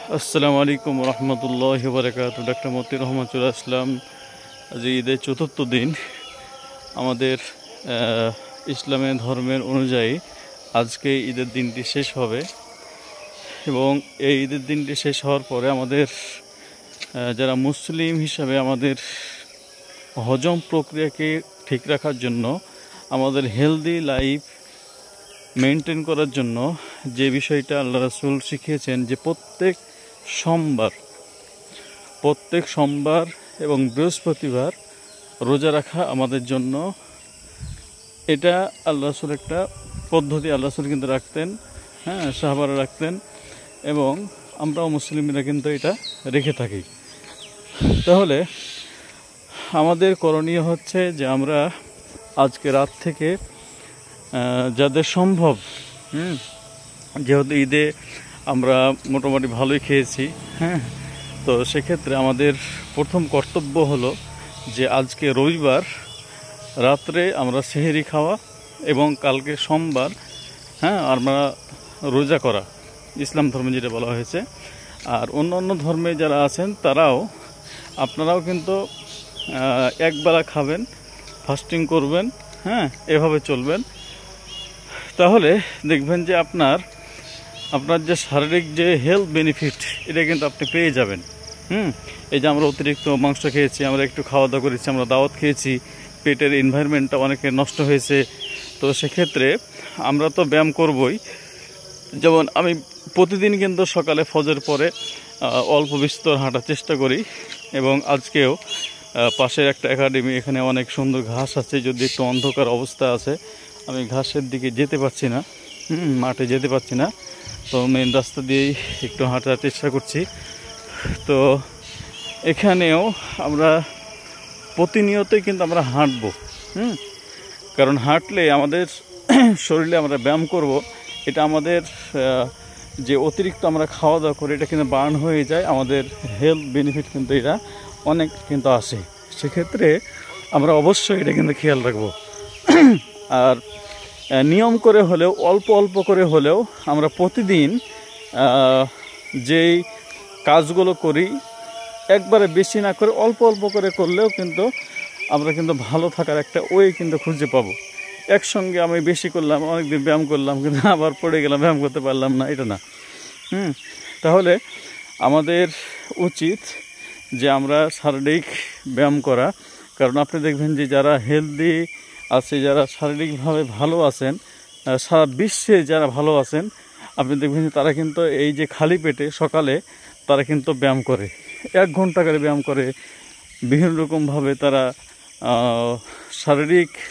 আসসালামু আলাইকুম রহমতুল্লাহি ওয়া বারাকাতুহু। ডক্টর মতিউর রহমান চলে আসলাম। আজ ঈদের চতুর্থ দিন। আমাদের ইসলামের ধর্মের অনুযায়ী আজকে ঈদের দিনটি শেষ হবে এবং এই ঈদের দিনটি শেষ হওয়ার পরে আমাদের যারা মুসলিম হিসাবে আমাদের হজম প্রক্রিয়াকে ঠিক রাখার জন্য, আমাদের হেলদি লাইফ মেনটেন করার জন্য যে বিষয়টা আল্লাহ রাসূল শিখিয়েছেন যে প্রত্যেক সোমবার এবং বৃহস্পতিবার রোজা রাখা আমাদের জন্য, এটা আল্লাহ রাসূল একটা পদ্ধতি। আল্লাহ রাসূল কিন্তু রাখতেন, সাহাবারা রাখতেন এবং আমরাও মুসলিমরা কিন্তু এটা রেখে থাকি। তাহলে আমাদের করণীয় হচ্ছে যে আমরা আজকে রাত থেকে যাদের সম্ভব, যেহেতু ঈদে আমরা মোটামুটি ভালোই খেয়েছি, তো সেক্ষেত্রে আমাদের প্রথম কর্তব্য হলো যে আজকে রবিবার রাত্রে আমরা সেহরি খাওয়া এবং কালকে সোমবার আমরা রোজা করা, ইসলাম ধর্মে যেটা বলা হয়েছে। আর অন্য ধর্মে যারা আছেন আপনারাও কিন্তু একবেলা খাবেন, ফাস্টিং করবেন, এভাবে চলবেন। তাহলে দেখবেন যে আপনার যে শারীরিক যে হেলথ বেনিফিট, এটা কিন্তু আপনি পেয়ে যাবেন। এই যে আমরা অতিরিক্ত মাংস খেয়েছি, আমরা একটু খাওয়া দাওয়া করেছি, আমরা দাওয়াত খেয়েছি, পেটের এনভায়রনমেন্টটা অনেকের নষ্ট হয়েছে। তো সেক্ষেত্রে আমরা তো ব্যায়াম করবই। যেমন আমি প্রতিদিন কিন্তু সকালে ফজর পরে অল্প বিস্তর হাঁটার চেষ্টা করি এবং আজকেও পাশের একটা একাডেমি, এখানে অনেক সুন্দর ঘাস আছে, যদি একটু অন্ধকার অবস্থা আছে, আমি ঘাসের দিকে যেতে পারছি না, মাঠে যেতে পারছি না, তো মেন রাস্তা দিয়েই একটু হাঁটার চেষ্টা করছি। তো এখানেও আমরা প্রতিনিয়তই কিন্তু আমরা হাঁটবো, কারণ হাঁটলে আমাদের শরীরে আমরা ব্যায়াম করব, এটা আমাদের যে অতিরিক্ত আমরা খাওয়া দাওয়া করি এটা কিন্তু বার্ন হয়ে যায়, আমাদের হেলথ বেনিফিট কিন্তু এটা অনেক কিন্তু আসে। সেক্ষেত্রে আমরা অবশ্যই এটা কিন্তু খেয়াল রাখবো। আর নিয়ম করে হলেও, অল্প করে হলেও আমরা প্রতিদিন যেই কাজগুলো করি একবারে বেশি না করে অল্প করে করলেও কিন্তু আমরা কিন্তু ভালো থাকার একটা ওয়ে কিন্তু খুঁজে পাবো। একসঙ্গে আমি বেশি করলাম, অনেকদিন ব্যায়াম করলাম, কিন্তু আবার পড়ে গেলাম, ব্যায়াম করতে পারলাম না, এটা না। তাহলে আমাদের উচিত যে আমরা শারীরিক ব্যায়াম করা। কারণ আপনি দেখবেন যে যারা হেলদি আছে, যারা শারীরিকভাবে ভালো আছেন, সারা বিশ্বে যারা ভালো আছেন, আপনি দেখবেন যে তারা কিন্তু এই যে খালি পেটে সকালে তারা কিন্তু ব্যায়াম করে, 1 ঘন্টা করে ব্যায়াম করে, বিভিন্ন রকমভাবে তারা শারীরিক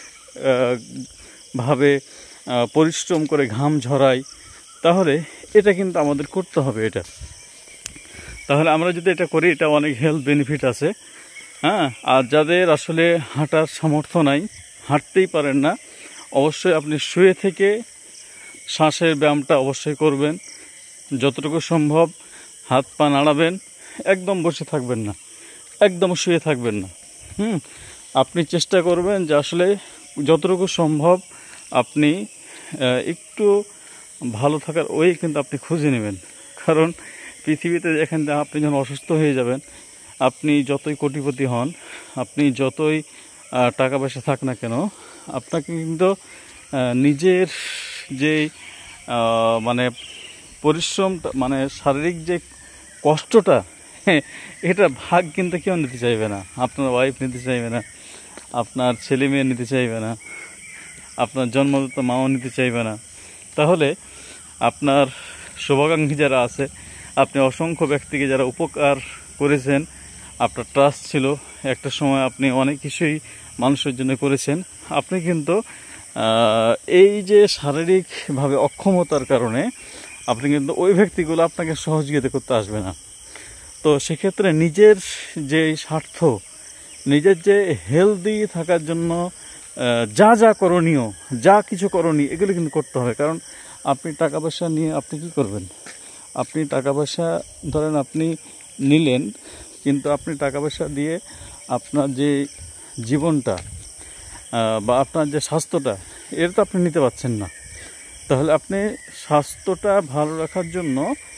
ভাবে পরিশ্রম করে ঘাম ঝরায়। তাহলে এটা কিন্তু আমাদের করতে হবে। এটা তাহলে আমরা যদি এটা করি, এটা অনেক হেলথ বেনিফিট আছে। আর যাদের আসলে হাঁটার সামর্থ্য নাই, হাঁটতেই পারেন না, অবশ্যই আপনি শুয়ে থেকে শ্বাসের ব্যায়ামটা অবশ্যই করবেন। যতটুকু সম্ভব হাত পা নাড়াবেন, একদম বসে থাকবেন না, একদম শুয়ে থাকবেন না। আপনি চেষ্টা করবেন যে আসলে যতটুকু সম্ভব আপনি একটু ভালো থাকার ওয়ে কিন্তু আপনি খুঁজে নেবেন। কারণ পৃথিবীতে যেখানে আপনি যখন অসুস্থ হয়ে যাবেন, আপনি যতই কোটিপতি হন, আপনি যতই টাকা পয়সা থাক না কেন, আপনাকে কিন্তু নিজের যে মানে পরিশ্রমটা, মানে শারীরিক যে কষ্টটা, এটা ভাগ কিন্তু কেউ নিতে চাইবে না। আপনার ওয়াইফ নিতে চাইবে না, আপনার ছেলে মেয়ে নিতে চাইবে না, আপনার জন্মদাত মাও নিতে চাইবে না। তাহলে আপনার শুভাকাঙ্ক্ষী যারা আছে, আপনি অসংখ্য ব্যক্তিকে যারা উপকার করেছেন, আপনার ট্রাস্ট ছিল, একটা সময় আপনি অনেক কিছুই মানুষের জন্য করেছেন, আপনি কিন্তু এই যে শারীরিকভাবে অক্ষমতার কারণে আপনি কিন্তু ওই ব্যক্তিগুলো আপনাকে সহযোগিতা করতে আসবে না। তো সেক্ষেত্রে নিজের যে স্বার্থ, নিজের যে হেলদি থাকার জন্য যা করণীয়, যা কিছু করণীয়, এগুলো কিন্তু করতে হবে। কারণ আপনি টাকা পয়সা নিয়ে আপনি কি করবেন? আপনি টাকা পয়সা ধরেন আপনি নিলেন, কিন্তু আপনি টাকা পয়সা দিয়ে আপনার যে জীবনটা বা আপনার যে স্বাস্থ্যটা, এটা তো আপনি নিতে পারছেন না। তাহলে আপনি স্বাস্থ্যটা ভালো রাখার জন্য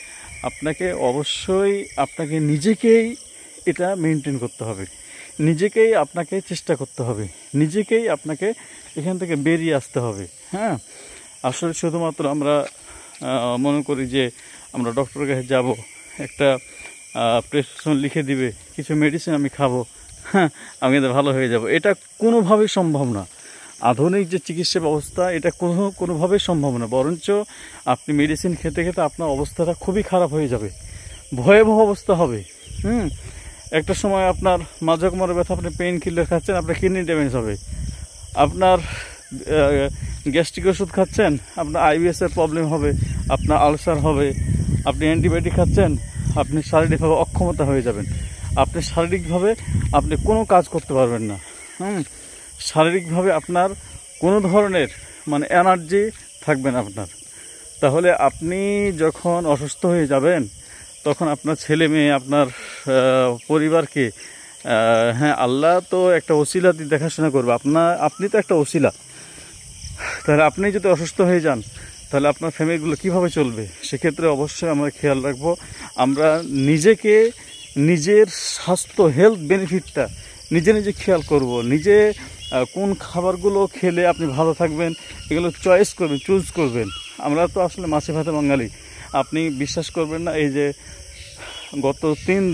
আপনাকে অবশ্যই আপনাকে নিজেকেই এটা মেনটেন করতে হবে, নিজেকেই আপনাকে চেষ্টা করতে হবে, নিজেকেই আপনাকে এখান থেকে বেরিয়ে আসতে হবে। হ্যাঁ, আসলে শুধুমাত্র আমরা মনে করি যে আমরা ডক্টরের কাছে যাব, একটা প্রেসক্রিপশন লিখে দিবে, কিছু মেডিসিন আমি খাবো, হ্যাঁ আমি কিন্তু ভালো হয়ে যাব। এটা কোনোভাবেই সম্ভব না। আধুনিক যে চিকিৎসা ব্যবস্থা, এটা কোনোভাবেই সম্ভব না। বরঞ্চ আপনি মেডিসিন খেতে খেতে আপনার অবস্থাটা খুবই খারাপ হয়ে যাবে, ভয়াবহ অবস্থা হবে। একটা সময় আপনার মাজা কোমরের ব্যথা, আপনি পেইন কিলার খাচ্ছেন, আপনার কিডনি ড্যামেজ হবে। আপনার গ্যাস্ট্রিক ওষুধ খাচ্ছেন, আপনার আইবিএসের প্রবলেম হবে, আপনার আলসার হবে। আপনি অ্যান্টিবায়োটিক খাচ্ছেন, আপনি শারীরিকভাবে অক্ষমতা হয়ে যাবেন। আপনি শারীরিকভাবে আপনি কোনো কাজ করতে পারবেন না। শারীরিকভাবে আপনার কোনো ধরনের মানে এনার্জি থাকবে না আপনার। তাহলে আপনি যখন অসুস্থ হয়ে যাবেন, তখন আপনার ছেলে মেয়ে, আপনার পরিবারকে, হ্যাঁ আল্লাহ তো একটা ওসিলা দিয়ে দেখাশোনা করবে, আপনি তো একটা ওসিলা। তাহলে আপনি যদি অসুস্থ হয়ে যান, তাহলে আপনার ফ্যামিলিগুলো কীভাবে চলবে? সেক্ষেত্রে অবশ্যই আমরা খেয়াল রাখবো, আমরা নিজেকে, নিজের স্বাস্থ্য, হেলথ বেনিফিটটা নিজে খেয়াল করব। নিজে কোন খাবারগুলো খেলে আপনি ভালো থাকবেন, এগুলো চয়েস করবেন, চুজ করবেন। আমরা তো আসলে মাছে ভাতে বাঙালি। আপনি বিশ্বাস করবেন না, এই যে গত তিন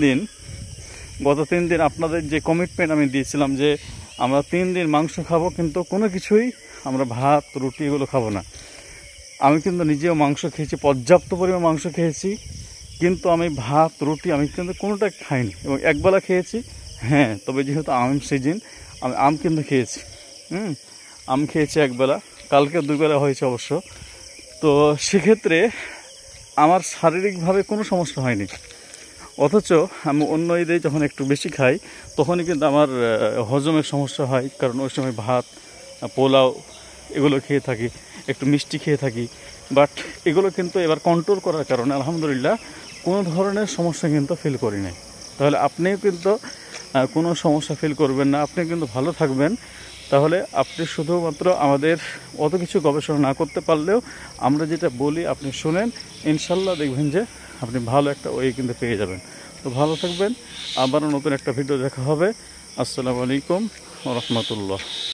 দিন আপনাদের যে কমিটমেন্ট আমি দিয়েছিলাম যে আমরা 3 দিন মাংস খাবো, কিন্তু কোনো কিছুই আমরা ভাত রুটি এগুলো খাবো না। আমি কিন্তু নিজেও মাংস খেয়েছি, পর্যাপ্ত পরিমাণ মাংস খেয়েছি, কিন্তু আমি ভাত রুটি আমি কিন্তু কোনোটা খাইনি, এবং একবেলা খেয়েছি। হ্যাঁ, তবে যেহেতু আম সিজন, আমি আম কিন্তু খেয়েছি। আম খেয়েছি একবেলা, কালকে 2 বেলা হয়েছে অবশ্য। তো সেক্ষেত্রে আমার শারীরিকভাবে কোনো সমস্যা হয়নি। অথচ আমি অন্য ঈদে যখন একটু বেশি খাই, তখনই কিন্তু আমার হজমের সমস্যা হয়। কারণ ওই সময় ভাত, পোলাও এগুলো খেয়ে থাকি, একটু মিষ্টি খেয়ে থাকি। বাট এগুলো কিন্তু এবার কন্ট্রোল করার কারণে আলহামদুলিল্লাহ কোনো ধরনের সমস্যা কিন্তু ফিল করি নাই। তাহলে আপনিও কিন্তু কোনো সমস্যা ফিল করবেন না, আপনি কিন্তু ভালো থাকবেন। তাহলে আপনি শুধুমাত্র আমাদের অত কিছু গবেষণা না করতে পারলেও আমরা যেটা বলি আপনি শুনেন, ইনশাল্লাহ দেখবেন যে আপনি ভালো একটা ওয়ে কিন্তু পেয়ে যাবেন। তো ভালো থাকবেন, আবারও নতুন একটা ভিডিও দেখা হবে। আসসালামু আলাইকুম ওয়া রাহমাতুল্লাহ।